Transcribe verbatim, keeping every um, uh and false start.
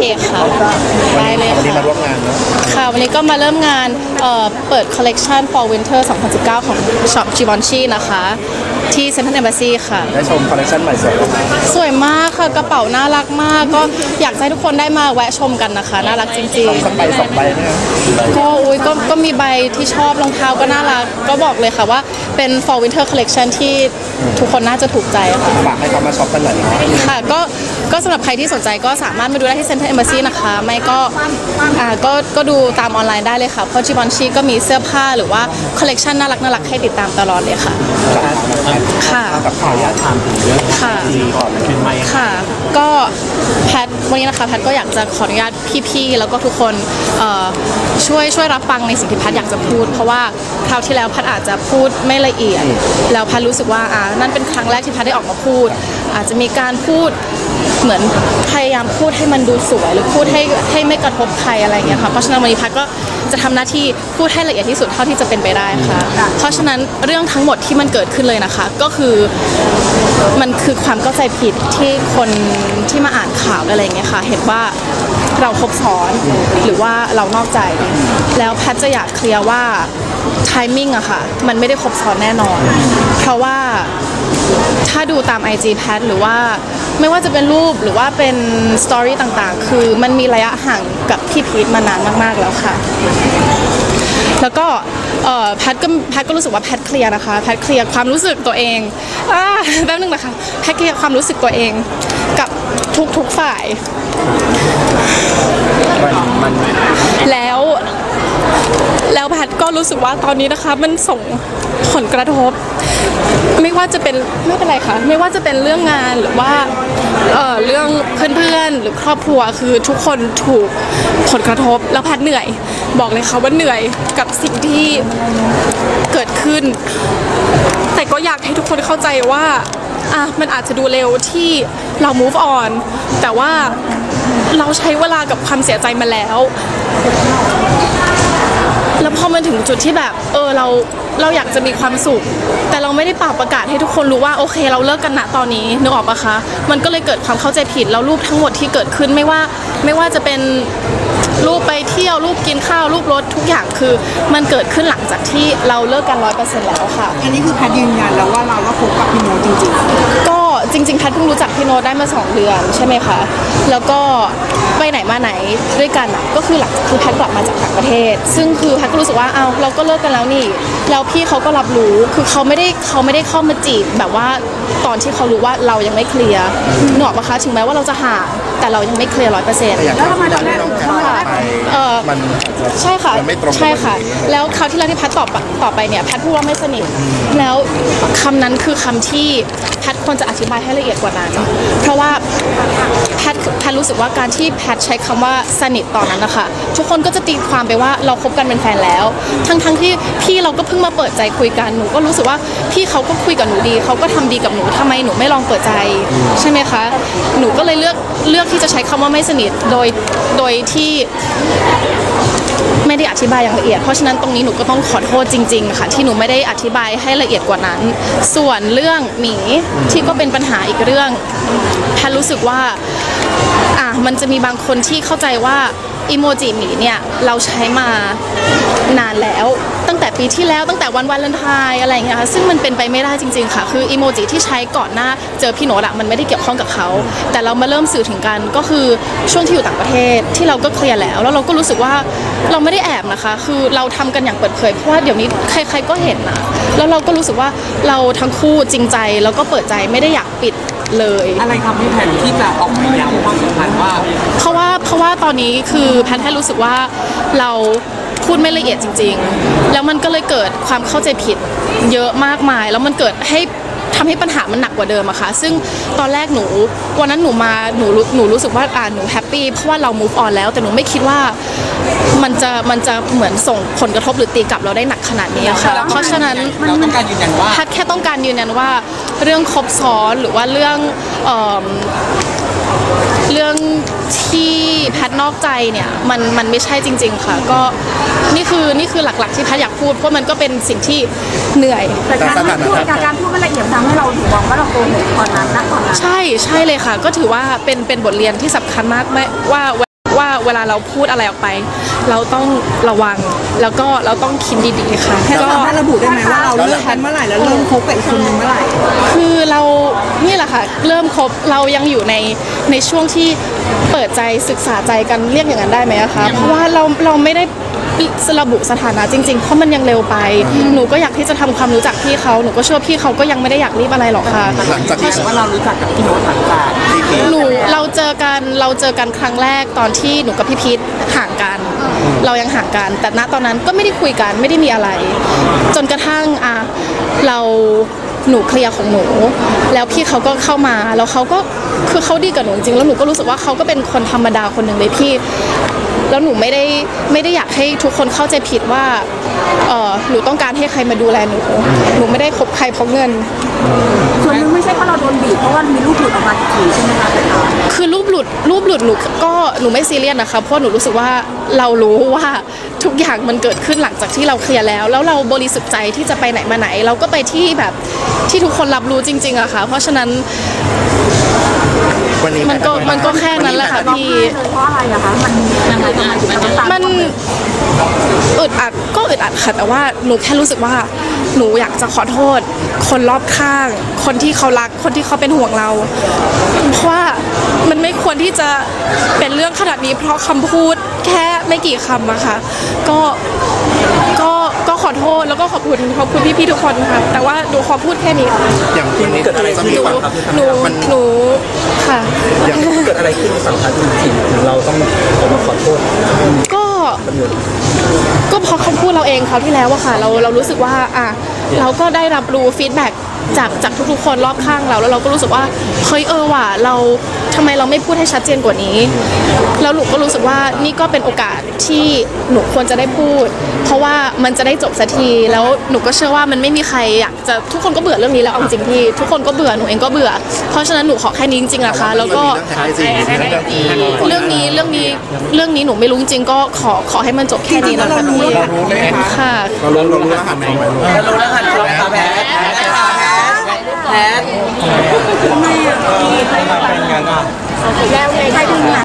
ค่ะได้เลยค่ะวันนี้มาร่วมงานเนาะค่ะวันนี้ก็มาเริ่มงานเอ่อเปิดคอลเลกชัน Fall Winter สองพันสิบเก้าของช็อป Givenchy นะคะที่เซ็นทรัลเอมบาซีค่ะได้ชมคอลเลกชันใหม่สวยมากสวยมากค่ะกระเป๋าน่ารักมากก็อยากให้ทุกคนได้มาแวะชมกันนะคะน่ารักจริงๆสักใบสองใบเนี่ยก็อุ้ยก็ก็มีใบที่ชอบรองเท้าก็น่ารักก็บอกเลยค่ะว่าเป็น Fall Winter Collection ที่ทุกคนน่าจะถูกใจค่ะฝากให้เขามาช็อปกันหน่อยค่ะก็ก็สำหรับใครที่สนใจก็สามารถมาดูได้ที่เซ็นทรัลเอมบาซีนะคะไม่ก็อ่าก็ก็ดูตามออนไลน์ได้เลยค่ะเพราะ Givenchy ก็มีเสื้อผ้าหรือว่าคอลเลกชันน่ารักน่ารักให้ติดตามตลอดเลยค่ะค่ะกับข่าวอยากถามถึงเรื่องดีก่อนเป็นไหมค่ะก็แพทวันนี้นะคะแพทก็อยากจะขออนุญาตพี่ๆแล้วก็ทุกคนช่วยช่วยรับฟังในสิ่งที่แพทอยากจะพูดเพราะว่าคราวที่แล้วแพทอาจจะพูดไม่ละเอียดแล้วแพทรู้สึกว่าอ่านั่นเป็นครั้งแรกที่แพทได้ออกมาพูดอาจจะมีการพูดเหมือนพยายามพูดให้มันดูสวยหรือพูดให้ให้ไม่กระทบใครอะไรอย่างเงี้ยค่ะเพราะฉะนั้นวันนี้แพทก็จะทำหน้าที่พูดให้ละเอียดที่สุดเท่าที่จะเป็นไปได้ค่ะเพราะฉะนั้นเรื่องทั้งหมดที่มันเกิดขึ้นเลยนะคะก็คือมันคือความเข้าใจผิดที่คนที่มาอ่านข่าวอะไรอย่างเงี้ยค่ะเห็นว่าเราคบซ้อนหรือว่าเรานอกใจแล้วแพทจะอยากเคลียร์ว่าไทมิ่งอะค่ะมันไม่ได้คบซ้อนแน่นอนเพราะว่าถ้าดูตาม ไอ จี แพทหรือว่าไม่ว่าจะเป็นรูปหรือว่าเป็นสตอรี่ต่างๆคือมันมีระยะห่างกับพี่พีทมานานมากๆแล้วค่ะแล้วก็แพทก็แพทก็รู้สึกว่าแพทเคลียร์นะคะแพทเคลียร์ความรู้สึกตัวเองอ่าแป๊บนึงนะคะแพทเคลียร์ความรู้สึกตัวเองกับทุกๆฝ่ายแล้วแล้วแพทก็รู้สึกว่าตอนนี้นะคะมันส่งผลกระทบไม่ว่าจะเป็นไม่เป็นไรค่ะไม่ว่าจะเป็นเรื่องงานหรือว่าเอ่อเรื่องเพื่อนๆหรือครอบครัวคือทุกคนถูกผลกระทบแล้วแพทเหนื่อยบอกเลยค่ะว่าเหนื่อยกับสิ่งที่เกิดขึ้นแต่ก็อยากให้ทุกคนเข้าใจว่าอ่ะมันอาจจะดูเร็วที่เรา move on แต่ว่าเราใช้เวลากับความเสียใจมาแล้วแล้วพอมันถึงจุดที่แบบเออเราเราอยากจะมีความสุขแต่เราไม่ได้เป่าประกาศให้ทุกคนรู้ว่าโอเคเราเลิกกันณตอนนี้นึกออกปะคะมันก็เลยเกิดความเข้าใจผิดแล้วรูปทั้งหมดที่เกิดขึ้นไม่ว่าไม่ว่าจะเป็นรูปไปเที่ยวรูปกินข้าวรูปรถทุกอย่างคือมันเกิดขึ้นหลังจากที่เราเลิกกันร้อยเปอร์เซ็นต์แล้วค่ะอันนี้คือแพทยืนยันแล้วว่าเราก็คบกับพี่โน้ตจริงๆก็จริงๆแพทเพิ่งรู้จักพี่โน้ตได้มาสองเดือนใช่ไหมคะแล้วก็ไปไหนมาไหนด้วยกันก็คือหลังคือแพทกลับมาจากต่างประเทศซึ่งคือแพทก็รู้สึกว่าเอาเราก็เลิกกันแล้วนี่แล้วพี่เขาก็รับรู้คือเขาไม่ได้เขาไม่ได้เข้ามาจีบแบบว่าตอนที่เขารู้ว่าเรายังไม่เคลียร์หนอกปะคะถึงแม้ว่าเราจะห่างแต่เรายังไม่เคลียร์ร้อยเปอร์เซ็นต์แล้วทำไมตอนแรกค่ะเออใช่ค่ะใช่ค่ะแล้วคราวที่เราที่แพทตอบต่อไปเนี่ยแพทพูดว่าไม่สนิทแล้วคำนั้นคือคำที่แพทควรจะอธิบายให้ละเอียดกว่านั้นเพราะว่าแพทแพทรู้สึกว่าการที่แพทใช้คำว่าสนิทตอนนั้นนะคะทุกคนก็จะตีความไปว่าเราคบกันเป็นแฟนแล้วทั้งทั้งที่พี่เราก็เพิ่งมาเปิดใจคุยกันหนูก็รู้สึกว่าพี่เขาก็คุยกับหนูดีเขาก็ทำดีกับหนูทำไมหนูไม่ลองเปิดใจใช่ไหมคะหนูก็เลยเลือกเลือกที่จะใช้คำว่าไม่สนิทโดยโดยที่ไม่ได้อธิบายอย่างละเอียดเพราะฉะนั้นตรงนี้หนูก็ต้องขอโทษจริงๆค่ะที่หนูไม่ได้อธิบายให้ละเอียดกว่านั้นส่วนเรื่องหมีที่ก็เป็นปัญหาอีกเรื่องแพทรู้สึกว่าอ่ะมันจะมีบางคนที่เข้าใจว่าอีโมจิหมีเนี่ยเราใช้มานานแล้วตั้งแต่ปีที่แล้วตั้งแต่วันวาเลนไทน์อะไรอย่างเงี้ยค่ะซึ่งมันเป็นไปไม่ได้จริงๆค่ะคืออีโมจิที่ใช้ก่อนหน้าเจอพี่โน้ตอะมันไม่ได้เกี่ยวข้องกับเขาแต่เรามาเริ่มสื่อถึงกันก็คือช่วงที่อยู่ต่างประเทศที่เราก็เคลียร์แล้วแล้วเราก็รู้สึกว่าเราไม่ได้แอบนะคะคือเราทำกันอย่างเปิดเผยเพราะว่าเดี๋ยวนี้ใครๆก็เห็นนะแล้วเราก็รู้สึกว่าเราทั้งคู่จริงใจแล้วก็เปิดใจไม่ได้อยากปิดเลยอะไรทำให้แพทที่จะออกมาย้ำความสัมพันธ์ว่าเพราะว่าเพราะว่าตอนนี้คือแพทแค่รู้สึกว่าเราพูดไม่ละเอียดจริงๆแล้วมันก็เลยเกิดความเข้าใจผิดเยอะมากมายแล้วมันเกิดให้ทำให้ปัญหามันหนักกว่าเดิมอะค่ะซึ่งตอนแรกหนูวันนั้นหนูมาหนูหนูรู้สึกว่าอ่าหนูแฮปปี้เพราะว่าเรา move on แล้วแต่หนูไม่คิดว่ามันจะมันจะเหมือนส่งผลกระทบหรือตีกลับเราได้หนักขนาดนี้ค่ะเพราะฉะนั้นเราต้องการยืนยันว่าแพทแค่ต้องการยืนยันว่าเรื่องครบซ้อนหรือว่าเรื่องเอ่อเรื่องที่แพทนอกใจเนี่ยมันมันไม่ใช่จริงๆค่ะก็นี่คือนี่คือหลักๆที่แพทอยากพูดเพราะมันก็เป็นสิ่งที่เหนื่อยแต่การพูดการพูดมันละเอียดทำให้เราถูกมองว่าเราโกหกตอนนั้นนะตอนนั้นใช่ใช่เลยค่ะก็ถือว่าเป็นเป็นบทเรียนที่สำคัญมากไม่ว่าว่าเวลาเราพูดอะไรออกไป เราต้องระวังแล้วก็เราต้องคิดดีๆค่ะก็สามารถระบุได้ไหมว่าเราเลิกกันเมื่อไหร่แล้วเริ่มคบกับอีกคนนึงเมื่อไหร่คือเรานี่แหละค่ะเริ่มคบเรายังอยู่ในในช่วงที่เปิดใจศึกษาใจกันเรียกอย่างนั้นได้ไหมคะเพราะว่าเราเราไม่ได้ระบุสถานะจริงๆเพราะมันยังเร็วไปหนูก็อยากที่จะทำความรู้จักพี่เขาหนูก็เชื่อพี่เขาก็ยังไม่ได้อยากรีบอะไรหรอกค่ะหลังจากที่ว่าเรารู้จักกับพี่โน้ตหลังจากหนูเราเจอกันเราเจอกันครั้งแรกตอนที่หนูกับพี่พีทห่างกันเรายังห่างกันแต่ณตอนนั้นก็ไม่ได้คุยกันไม่ได้มีอะไรจนกระทั่งอ่ะเราหนูเคลียร์ของหนูแล้วพี่เขาก็เข้ามาแล้วเขาก็คือเขาดีกับหนูจริงแล้วหนูก็รู้สึกว่าเขาก็เป็นคนธรรมดาคนหนึ่งเลยพี่แล้วหนูไม่ได้ไม่ได้อยากให้ทุกคนเข้าใจผิดว่าเออหนูต้องการให้ใครมาดูแลหนูหนูไม่ได้คบใครเพราะเงินส่วนนึงไม่ใช่เพราะเราโดนบีบเพราะว่ามีรูปหลุดออกมากี่ใช่ไหมคะคือรูปหลุดรูปหลุดหนูก็หนูไม่ซีเรียสนะคะเพราะหนูรู้สึกว่าเรารู้ว่าทุกอย่างมันเกิดขึ้นหลังจากที่เราเคลียร์แล้วแล้วเราบริสุทธิ์ใจที่จะไปไหนมาไหนเราก็ไปที่แบบที่ทุกคนรับรู้จริงๆอะค่ะเพราะฉะนั้นมันก็มันก็แค่นั้นแหละค่ะพี่เพราะอะไรอะคะมันมันอึดอัดก็อึดอัดค่ะแต่ว่าหนูแค่รู้สึกว่าหนูอยากจะขอโทษคนรอบข้างคนที่เขารักคนที่เขาเป็นห่วงเราเพราะว่ามันไม่ควรที่จะเป็นเรื่องขนาดนี้เพราะคำพูดแค่ไม่กี่คำอะค่ะก็ก็ก็ขอโทษแล้วก็ขอบคุณขอบคุณพี่ๆทุกคนค่ะแต่ว่าหนูขอพูดแค่นี้อย่างคุณนี้เกิดอะไรขึ้นหนูหนูหนูค่ะอย่างเกิดอะไรขึ้นสัมพันธ์จริงๆเราต้องออกมาขอโทษก็ก็เพราะคำพูดเราเองคราวที่แล้วอะค่ะเราเรารู้สึกว่าอ่ะเราก็ได้รับรู้ฟีดแบ็กจากจากทุกๆคนรอบข้างเราแล้วเราก็รู้สึกว่าเฮ้ยเออว่ะเราทำไมเราไม่พูดให้ชัดเจนกว่านี้แล้วหนูก็รู้สึกว่านี่ก็เป็นโอกาสที่หนูควรจะได้พูดเพราะว่ามันจะได้จบสักทีแล้วหนูก็เชื่อว่ามันไม่มีใครอยากจะทุกคนก็เบื่อเรื่องนี้แล้วเอาจริงที่ทุกคนก็เบื่อหนูเองก็เบื่อเพราะฉะนั้นหนูขอแค่นี้จริงๆนะคะแล้วก็เรื่องนี้เรื่องนี้เรื่องนี้หนูไม่รู้จริงๆก็ขอขอให้มันจบแค่นี้นะคะพี่ค่ะเรารู้รู้รหัสของมันเรารู้รหัสของแพ้แพ้ทำไมอ่ะใครเป็นงานอ่ะใครเป็นงาน